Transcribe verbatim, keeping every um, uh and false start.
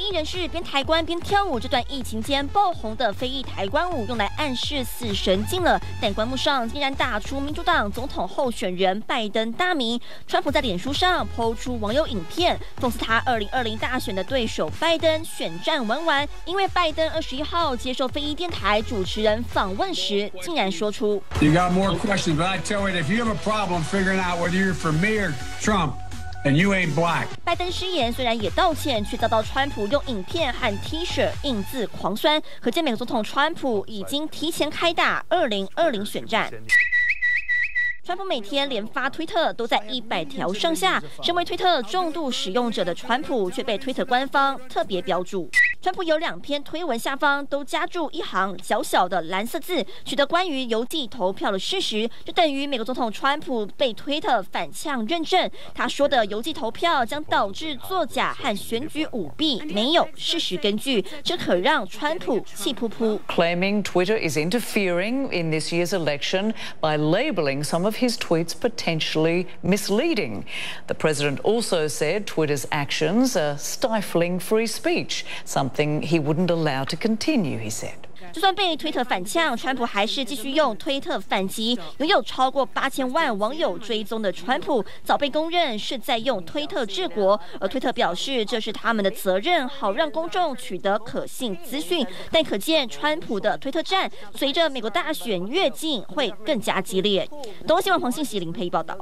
非裔人士边抬棺边跳舞，这段疫情间爆红的非裔抬棺舞用来暗示死神近了，但棺木上竟然打出民主党总统候选人拜登大名。川普在脸书上抛出网友影片，讽刺他二零二零大选的对手拜登选战玩完，因为拜登二十一号接受非裔电台主持人访问时，竟然说出 You got more questions, but I tell you, if you have a problem figuring out whether you're for me or Trump, and you ain't black. 拜登失言虽然也道歉，却遭到川普用影片和 T 恤印字狂酸，可见美国总统川普已经提前开打二零二零选战。川普每天连发推特都在一百条上下，身为推特重度使用者的川普却被推特官方特别标注。川普有两篇推文下方都加注一行小小的蓝色字，取得关于邮寄投票的事实，就等于美国总统川普被推特反呛认证。他说的邮寄投票将导致作假和选举舞弊，没有事实根据，这可让川普气扑扑。 Claiming Twitter is interfering in this year's election by labeling some of his tweets potentially misleading. The president also said Twitter's actions are stifling free speech, something he wouldn't allow to continue, he said. 就算被推特反呛，川普还是继续用推特反击。拥有超过八千万网友追踪的川普，早被公认是在用推特治国。而推特表示这是他们的责任，好让公众取得可信资讯。但可见川普的推特战，随着美国大选越近，会更加激烈。东方新闻黄信息林佩仪报道。